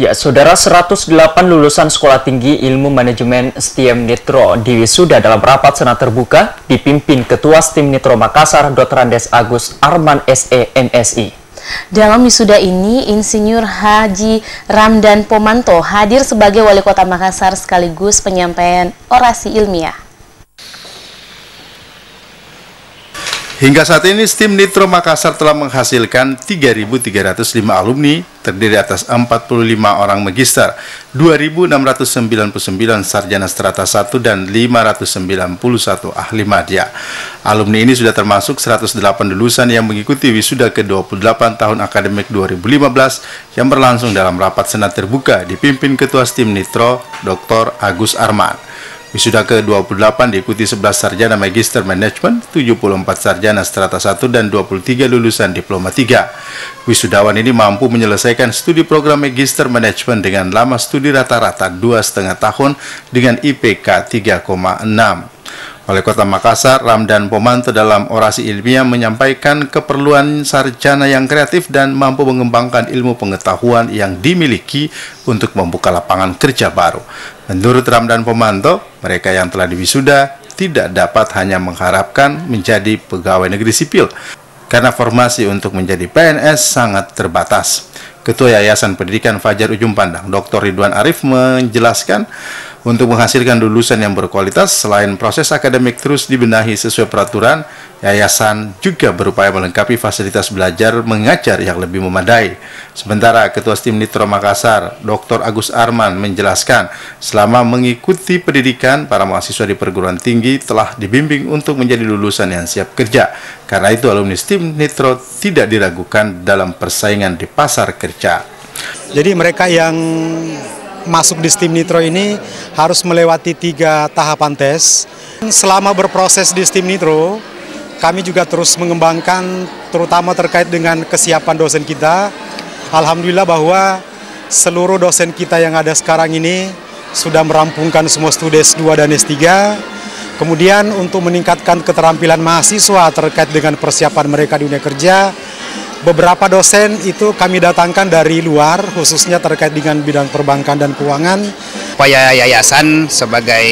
Ya, saudara, 108 lulusan Sekolah Tinggi Ilmu Manajemen STIM Nitro diwisuda dalam rapat senat terbuka dipimpin Ketua STIM Nitro Makassar Dr. Andes Agus Arman SE MSI. Dalam wisuda ini, Insinyur Haji Ramdan Pomanto hadir sebagai Wali Kota Makassar sekaligus penyampaian orasi ilmiah. Hingga saat ini, STIM Nitro Makassar telah menghasilkan 3.305 alumni, terdiri atas 45 orang magister, 2.699 sarjana strata 1, dan 591 ahli madya. Alumni ini sudah termasuk 108 lulusan yang mengikuti wisuda ke-28 tahun akademik 2015 yang berlangsung dalam rapat senat terbuka dipimpin Ketua STIM Nitro, Dr. Agus Arman. Wisuda ke-28 diikuti 11 sarjana magister manajemen, 74 sarjana strata 1, dan 23 lulusan diploma 3. Wisudawan ini mampu menyelesaikan studi program magister manajemen dengan lama studi rata-rata 2,5 tahun dengan IPK 3,6. Wali Kota Makassar, Ramdan Pomanto, dalam orasi ilmiah menyampaikan keperluan sarjana yang kreatif dan mampu mengembangkan ilmu pengetahuan yang dimiliki untuk membuka lapangan kerja baru. Menurut Ramdan Pomanto, mereka yang telah diwisuda tidak dapat hanya mengharapkan menjadi pegawai negeri sipil, karena formasi untuk menjadi PNS sangat terbatas. Ketua Yayasan Pendidikan Fajar Ujung Pandang, Dr. Ridwan Arif, menjelaskan untuk menghasilkan lulusan yang berkualitas, selain proses akademik terus dibenahi sesuai peraturan, yayasan juga berupaya melengkapi fasilitas belajar mengajar yang lebih memadai. Sementara Ketua STIM Nitro Makassar, Dr. Agus Arman, menjelaskan selama mengikuti pendidikan, para mahasiswa di perguruan tinggi telah dibimbing untuk menjadi lulusan yang siap kerja. Karena itu alumni STIM Nitro tidak diragukan dalam persaingan di pasar kerja. Jadi mereka yang masuk di STIM Nitro ini harus melewati 3 tahapan tes. Selama berproses di STIM Nitro, kami juga terus mengembangkan terutama terkait dengan kesiapan dosen kita. Alhamdulillah bahwa seluruh dosen kita yang ada sekarang ini sudah merampungkan semua studi S2 dan S3. Kemudian untuk meningkatkan keterampilan mahasiswa terkait dengan persiapan mereka di dunia kerja, beberapa dosen itu kami datangkan dari luar, khususnya terkait dengan bidang perbankan dan keuangan. Upaya yayasan sebagai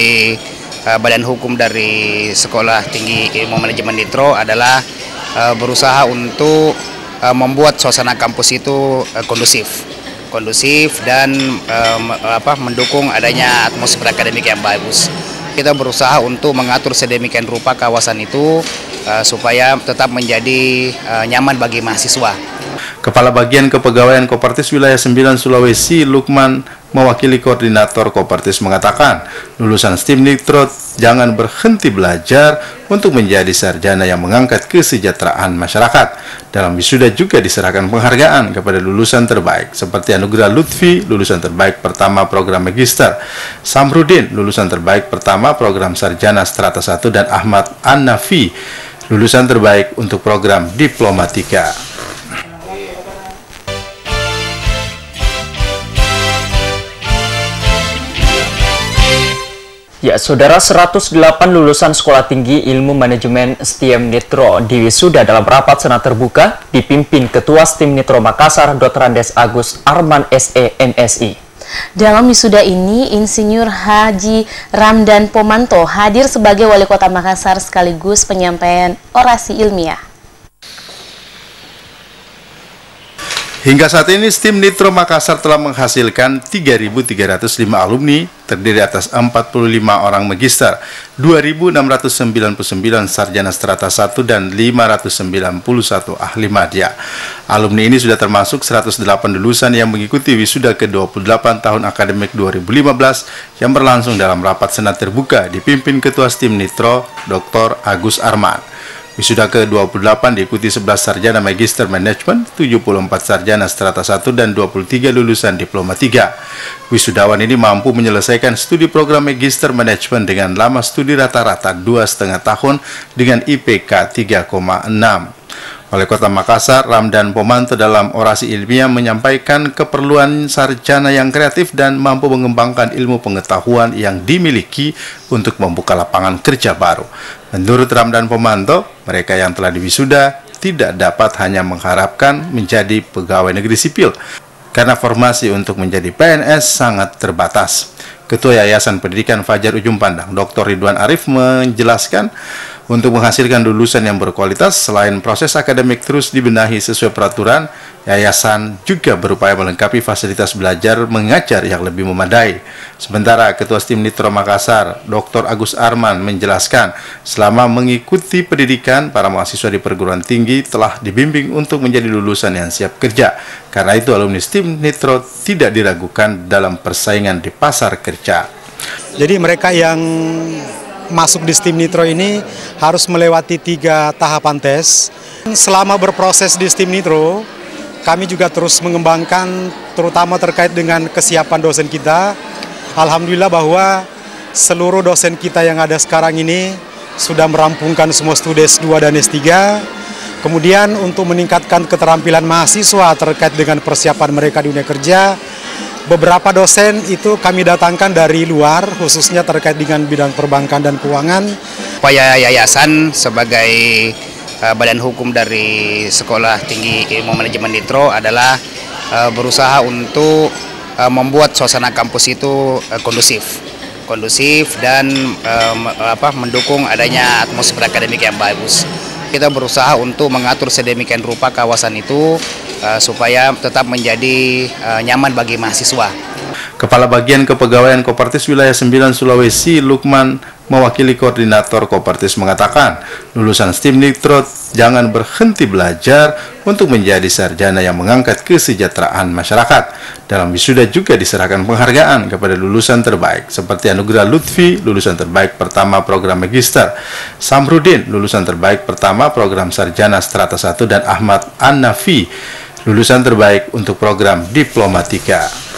badan hukum dari Sekolah Tinggi Ilmu Manajemen Nitro adalah berusaha untuk membuat suasana kampus itu kondusif dan mendukung adanya atmosfer akademik yang bagus. Kita berusaha untuk mengatur sedemikian rupa kawasan itu supaya tetap menjadi nyaman bagi mahasiswa. Kepala Bagian Kepegawaian Kopertis Wilayah 9 Sulawesi, Lukman, mewakili koordinator Kopertis, mengatakan lulusan STIM Nitro jangan berhenti belajar untuk menjadi sarjana yang mengangkat kesejahteraan masyarakat. Dalam wisuda juga diserahkan penghargaan kepada lulusan terbaik seperti Anugerah Lutfi, lulusan terbaik pertama program magister, Samrudin, lulusan terbaik pertama program sarjana strata 1, dan Ahmad An-Nafi, lulusan terbaik untuk program diploma 3. Ya, saudara, 108 lulusan Sekolah Tinggi Ilmu Manajemen STIM Nitro diwisuda dalam rapat senat terbuka dipimpin Ketua STIM Nitro Makassar Dr. Andes Agus Arman SE MSI. Dalam wisuda ini, Insinyur Haji Ramdan Pomanto hadir sebagai Wali Kota Makassar sekaligus penyampaian orasi ilmiah. Hingga saat ini, STIM Nitro Makassar telah menghasilkan 3.305 alumni, terdiri atas 45 orang magister, 2.699 sarjana strata 1, dan 591 ahli madya. Alumni ini sudah termasuk 108 lulusan yang mengikuti wisuda ke-28 tahun akademik 2015 yang berlangsung dalam rapat senat terbuka dipimpin Ketua STIM Nitro, Dr. Agus Arman. Wisuda ke-28 diikuti 11 sarjana magister manajemen, 74 sarjana strata 1, dan 23 lulusan diploma 3. Wisudawan ini mampu menyelesaikan studi program magister manajemen dengan lama studi rata-rata 2,5 tahun dengan IPK 3,6. Wali Kota Makassar, Ramdan Pomanto, dalam orasi ilmiah menyampaikan keperluan sarjana yang kreatif dan mampu mengembangkan ilmu pengetahuan yang dimiliki untuk membuka lapangan kerja baru. Menurut Ramdan Pomanto, mereka yang telah diwisuda tidak dapat hanya mengharapkan menjadi pegawai negeri sipil, karena formasi untuk menjadi PNS sangat terbatas. Ketua Yayasan Pendidikan Fajar Ujung Pandang, Dr. Ridwan Arif menjelaskan, untuk menghasilkan lulusan yang berkualitas, selain proses akademik terus dibenahi sesuai peraturan, yayasan juga berupaya melengkapi fasilitas belajar mengajar yang lebih memadai. Sementara Ketua STIM Nitro Makassar, Dr. Agus Arman menjelaskan, selama mengikuti pendidikan, para mahasiswa di perguruan tinggi telah dibimbing untuk menjadi lulusan yang siap kerja. Karena itu alumni STIM Nitro tidak diragukan dalam persaingan di pasar kerja. Jadi mereka yang masuk di STIM Nitro ini harus melewati 3 tahapan tes. Selama berproses di STIM Nitro, kami juga terus mengembangkan terutama terkait dengan kesiapan dosen kita. Alhamdulillah bahwa seluruh dosen kita yang ada sekarang ini sudah merampungkan semua studi S2 dan S3. Kemudian untuk meningkatkan keterampilan mahasiswa terkait dengan persiapan mereka di dunia kerja, beberapa dosen itu kami datangkan dari luar, khususnya terkait dengan bidang perbankan dan keuangan. Upaya yayasan sebagai badan hukum dari Sekolah Tinggi Ilmu Manajemen Nitro adalah berusaha untuk membuat suasana kampus itu kondusif dan mendukung adanya atmosfer akademik yang bagus. Kita berusaha untuk mengatur sedemikian rupa kawasan itu supaya tetap menjadi nyaman bagi mahasiswa. Kepala Bagian Kepegawaian Kopertis Wilayah 9 Sulawesi, Lukman, mewakili koordinator Kopertis mengatakan, lulusan STIM Nitro jangan berhenti belajar untuk menjadi sarjana yang mengangkat kesejahteraan masyarakat. Dalam wisuda juga diserahkan penghargaan kepada lulusan terbaik, seperti Anugerah Lutfi, lulusan terbaik pertama program Magister, Samrudin, lulusan terbaik pertama program Sarjana Strata 1, dan Ahmad An-Nafi, lulusan terbaik untuk program Diplomatika.